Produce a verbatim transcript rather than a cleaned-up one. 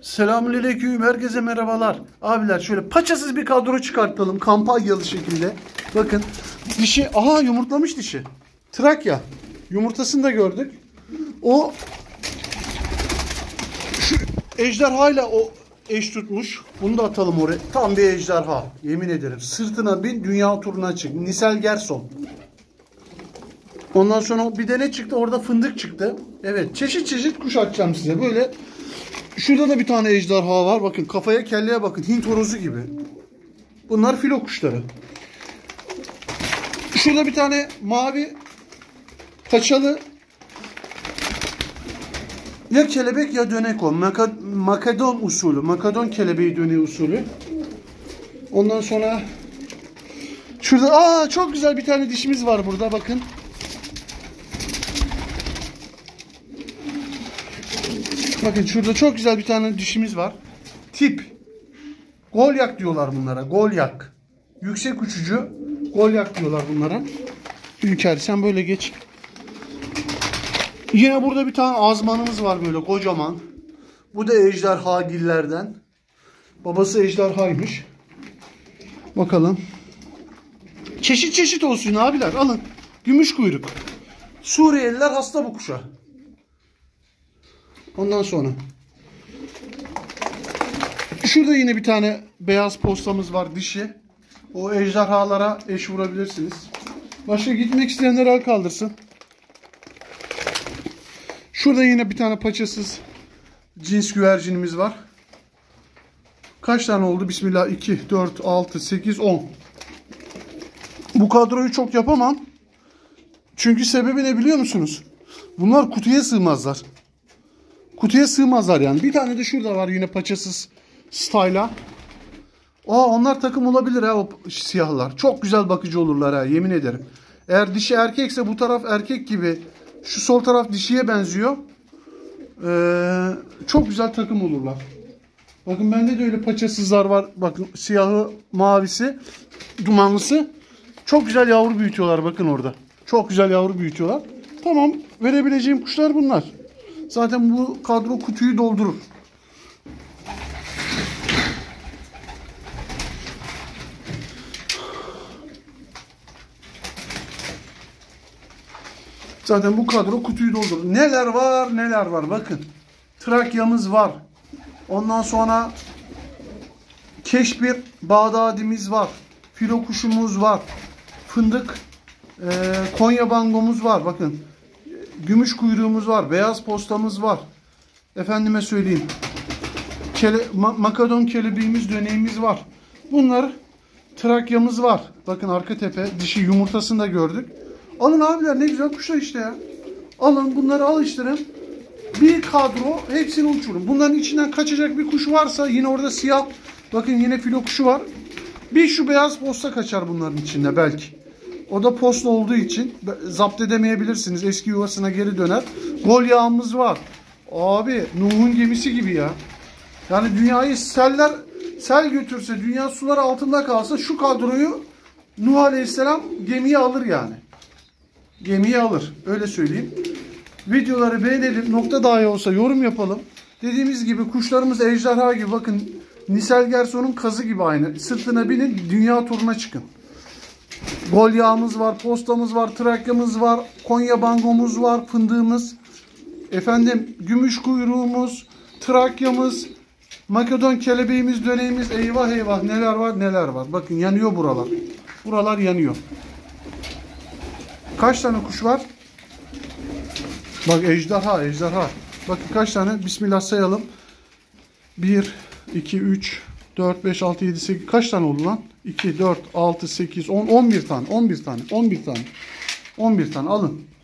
Selamünaleyküm, herkese merhabalar. Abiler şöyle paçasız bir kadro çıkartalım kampanyalı şekilde. Bakın dişi, aha yumurtlamış dişi. Trakya. Yumurtasını da gördük. O şu ejderhayla o eş tutmuş. Bunu da atalım oraya. Tam bir ejderha. Yemin ederim. Sırtına bin, dünya turuna çık. Nisel Gerson. Ondan sonra bir de ne çıktı? Orada fındık çıktı. Evet, çeşit çeşit kuş atacağım size. Böyle şurada da bir tane ejderha var. Bakın kafaya kelleye bakın. Hint horozu gibi. Bunlar filo kuşları. Şurada bir tane mavi paçalı ya kelebek ya dönek o. Maka Makedon usulü. Makedon kelebeği döneği usulü. Ondan sonra şurada aa çok güzel bir tane dişimiz var burada bakın. Bakın şurada çok güzel bir tane dişimiz var. Tip. Golyak diyorlar bunlara. Golyak. Yüksek uçucu. Golyak diyorlar bunlara. Ülker sen böyle geç. Yine burada bir tane azmanımız var böyle kocaman. Bu da ejderhagillerden. Babası ejderhaymış. Bakalım. Çeşit çeşit olsun abiler. Alın. Gümüş kuyruk. Suriyeliler hasta bu kuşa. Ondan sonra şurada yine bir tane beyaz postamız var dişi. O ejderhalara eş vurabilirsiniz. Başka gitmek isteyenler el kaldırsın. Şurada yine bir tane paçasız cins güvercinimiz var. Kaç tane oldu? Bismillah. iki, dört, altı, sekiz, on. Bu kadroyu çok yapamam. Çünkü sebebi ne biliyor musunuz? Bunlar kutuya sığmazlar. Kutuya sığmazlar yani. Bir tane de şurada var yine paçasız style'a. Aa onlar takım olabilir ha o siyahlar. Çok güzel bakıcı olurlar ha yemin ederim. Eğer dişi erkekse bu taraf erkek gibi. Şu sol taraf dişiye benziyor. Ee, çok güzel takım olurlar. Bakın bende de öyle paçasızlar var. Bakın siyahı, mavisi, dumanlısı. Çok güzel yavru büyütüyorlar bakın orada. Çok güzel yavru büyütüyorlar. Tamam verebileceğim kuşlar bunlar. Zaten bu kadro kutuyu doldurur. Zaten bu kadro kutuyu doldurur. Neler var neler var bakın. Trakya'mız var. Ondan sonra Keşbir Bağdadi'miz var. Filo kuşumuz var. Fındık e, Konya bangomuz var bakın. Gümüş kuyruğumuz var. Beyaz postamız var. Efendime söyleyeyim. Kele, ma Makedon kelebeğimiz, döneğimiz var. Bunlar Trakya'mız var. Bakın arka tepe. Dişi yumurtasını da gördük. Alın abiler ne güzel kuşlar işte ya. Alın bunları alıştırın. Bir kadro hepsini uçurun. Bunların içinden kaçacak bir kuş varsa yine orada siyah. Bakın yine filo kuşu var. Bir şu beyaz posta kaçar bunların içinde belki. O da posta olduğu için zapt edemeyebilirsiniz. Eski yuvasına geri döner. Gol yağımız var. Abi Nuh'un gemisi gibi ya. Yani dünyayı seller sel götürse, dünya sular altında kalsa şu kadroyu Nuh Aleyhisselam gemiye alır yani. Gemiye alır. Öyle söyleyeyim. Videoları beğenelim. Nokta dahi olsa yorum yapalım. Dediğimiz gibi kuşlarımız ejderha gibi. Bakın Nisel Gerson'un kazı gibi aynı. Sırtına binin dünya turuna çıkın. Gol yağımız var, postamız var, Trakya'mız var, Konya bangomuz var, fındığımız, efendim gümüş kuyruğumuz, Trakya'mız, Makedon kelebeğimiz, döneğimiz, eyvah eyvah neler var neler var. Bakın yanıyor buralar. Buralar yanıyor. Kaç tane kuş var? Bak ejderha, ejderha. Bakın kaç tane? Bismillah sayalım. bir, iki, üç, dört, beş, altı, yedi, sekiz. Kaç tane oldu lan? iki, dört, altı, sekiz, on, on bir tane. on bir tane. on bir tane. on bir tane alın.